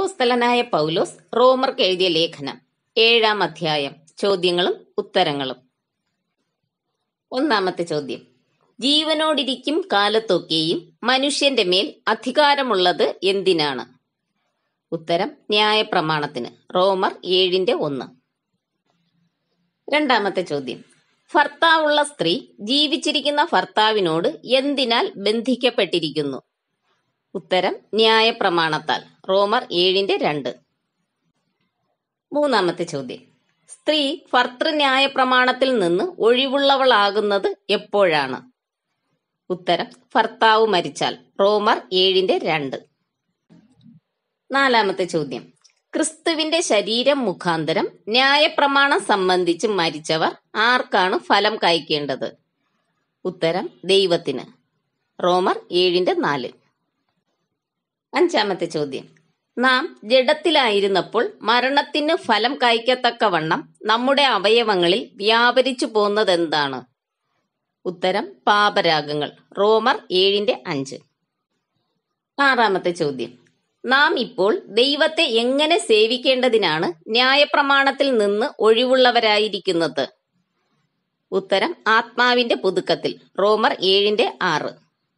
അപ്പോസ്തലനായ പൗലോസ് റോമർക്ക് എഴുതിയ ലേഖനം 7-ാം അധ്യായം. ചോദ്യങ്ങളും ഉത്തരങ്ങളും. ഒന്നാമത്തെ ചോദ്യം: ജീവനോടിരിക്കും കാലത്തൊക്കെയും മനുഷ്യന്റെ മേൽ അധികാരമുള്ളത് എന്തിനാണ്? ഉത്തരം: ന്യായപ്രമാണത്തിന്. റോമർ 7:1. രണ്ടാമത്തെ ചോദ്യം: ഭർത്താവുള്ള സ്ത്രീ ജീവിച്ചിരിക്കുന്ന ഭർത്താവിനോട് എന്തിനാൽ ബന്ധിക്കപ്പെട്ടിരിക്കുന്നു? ഉത്തരം: ന്യായപ്രമാണത്താൽ. റോമർ 7:2. മൂന്നാമത്തെ ചോദ്യം: സ്ത്രീ ഭർതൃന്യായപ്രമാണത്തിൽ നിന്ന് ഒഴിവുള്ളവളാകുന്നത് എപ്പോഴാണ്? ഉത്തരം: ഭർത്താവ് മരിച്ചാൽ. റോമർ 7:2. നാലാമത്തെ ചോദ്യം: ക്രിസ്തുവിന്റെ ശരീരം മുഖാന്തരം ന്യായപ്രമാണം സംബന്ധിച്ച് മരിച്ചവർ ആർക്കാണ് ഫലം കായ്ക്കേണ്ടത്? ഉത്തരം: ദൈവത്തിന്. റോമർ 7:4. അഞ്ചാമത്തെ ചോദ്യം: നാം ജഡത്തിലായിരുന്നപ്പോൾ മരണത്തിന് ഫലം കായ്ക്കത്തക്കവണ്ണം നമ്മുടെ അവയവങ്ങളിൽ വ്യാപരിച്ചു പോന്നതെന്താണ്? ഉത്തരം: പാപരാഗങ്ങൾ. റോമർ 7:5. ആറാമത്തെ ചോദ്യം: നാം ഇപ്പോൾ ദൈവത്തെ എങ്ങനെ സേവിക്കേണ്ടതിനാണ് ന്യായപ്രമാണത്തിൽ നിന്ന് ഒഴിവുള്ളവരായിരിക്കുന്നത്? ഉത്തരം: ആത്മാവിന്റെ പുതുക്കത്തിൽ. റോമർ 7:6.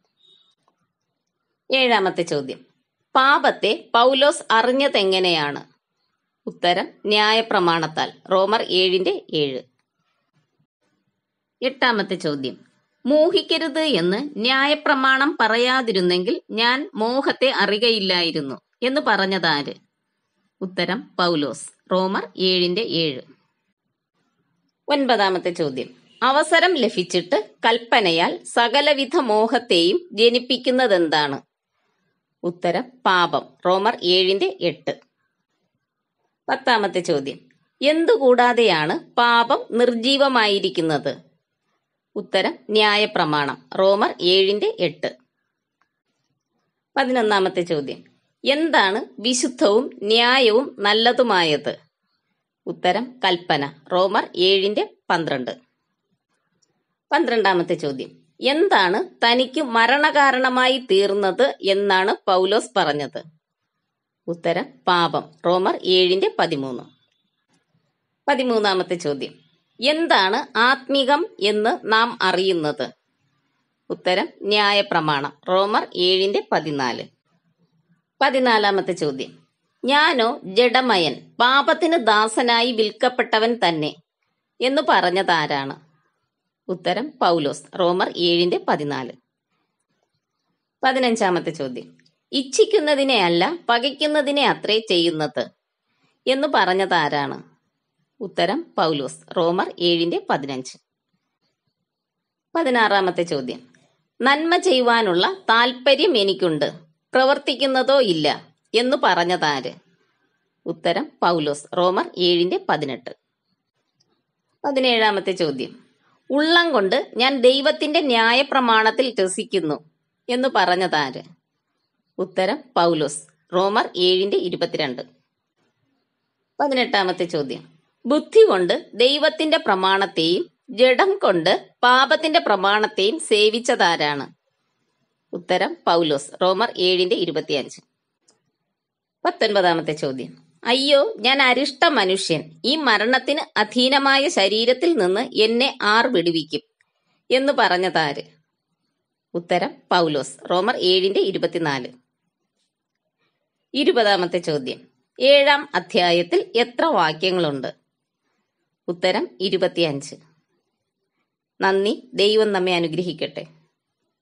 ഏഴാമത്തെ ചോദ്യം: പാപത്തെ പൗലോസ് അറിഞ്ഞതെങ്ങനെയാണ്? ഉത്തരം: ന്യായപ്രമാണത്താൽ. റോമർ 7:7. എട്ടാമത്തെ ചോദ്യം: മോഹിക്കരുത് എന്ന് ന്യായപ്രമാണം പറയാതിരുന്നെങ്കിൽ ഞാൻ മോഹത്തെ അറിയയില്ലായിരുന്നു എന്ന് പറഞ്ഞതാര്? ഉത്തരം: പൗലോസ്. റോമർ 7:7. ഒൻപതാമത്തെ ചോദ്യം: അവസരം ലഭിച്ചിട്ട് കൽപ്പനയാൽ സകലവിധ മോഹത്തെയും ജനിപ്പിക്കുന്നതെന്താണ്? ഉത്തരം: പാപം. റോമർ 7:8. പത്താമത്തെ ചോദ്യം: എന്തുകൂടാതെയാണ് പാപം നിർജീവമായിരിക്കുന്നത്? ഉത്തരം: ന്യായപ്രമാണം. റോമർ 7:8. 11ാമത്തെ ചോദ്യം: എന്താണ് വിശുദ്ധവും ന്യായവും നല്ലതുമായത്? ഉത്തരം: കൽപ്പന. റോമർ 7:12. 12ാമത്തെ ചോദ്യം: എന്താണ് തനിക്ക് മരണകാരണമായി തീർന്നത് എന്നാണ് പൗലോസ് പറഞ്ഞത്? ഉത്തരം: പാപം. റോമർ 7:13. 13ാമത്തെ ചോദ്യം: എന്താണ് ആത്മികം എന്ന് നാം അറിയുന്നത്? ഉത്തരം: ന്യായപ്രമാണം. റോമർ 7:14. 14ാമത്തെ ചോദ്യം: ഞാനോ ജഡമയൻ, പാപത്തിന് ദാസനായി വിൽക്കപ്പെട്ടവൻ തന്നെ എന്ന് പറഞ്ഞതാരാണ്? ഉത്തരം: പൗലോസ്. റോമർ 7:14. 15ാമത്തെ ചോദ്യം: ഇച്ഛിക്കുന്നതിനെ അല്ല പകയ്ക്കുന്നതിനെ അത്രേ ചെയ്യുന്നത് എന്ന് പറഞ്ഞതാരാണ്? ഉത്തരം: പൗലോസ്. റോമർ 7:15. 16ാമത്തെ ചോദ്യം: നന്മ ചെയ്യുവാനുള്ള താല്പര്യം എനിക്കുണ്ട്, പ്രവർത്തിക്കുന്നതോ ഇല്ല എന്ന് പറഞ്ഞതാര്? ഉത്തരം: പൗലോസ്. റോമർ 7:18. 17ാമത്തെ ചോദ്യം: ഉള്ളം കൊണ്ട് ഞാൻ ദൈവത്തിന്റെ ന്യായപ്രമാണത്തിൽ രസിക്കുന്നു എന്ന് പറഞ്ഞതാര്? ഉത്തരം: പൗലോസ്. റോമർ 7:22. 18ാമത്തെ ചോദ്യം: ബുദ്ധി കൊണ്ട് ദൈവത്തിന്റെ പ്രമാണത്തെയും ജഡം കൊണ്ട് പാപത്തിന്റെ പ്രമാണത്തെയും സേവിച്ചതാരാണ്? ഉത്തരം: പൗലോസ്. റോമർ 7:25. 19ാമത്തെ ചോദ്യം: അയ്യോ, ഞാൻ അരിഷ്ട മനുഷ്യൻ, ഈ മരണത്തിന് അധീനമായ ശരീരത്തിൽ നിന്ന് എന്നെ ആർ വിടുവിക്കും എന്ന് പറഞ്ഞതാര്? ഉത്തരം: പൗലോസ്. റോമർ 7:24. 20ാമത്തെ ചോദ്യം: 7-ാം അധ്യായത്തിൽ എത്ര വാക്യങ്ങളുണ്ട്? ഉത്തരം: 25. നന്ദി. ദൈവം നമ്മെ അനുഗ്രഹിക്കട്ടെ.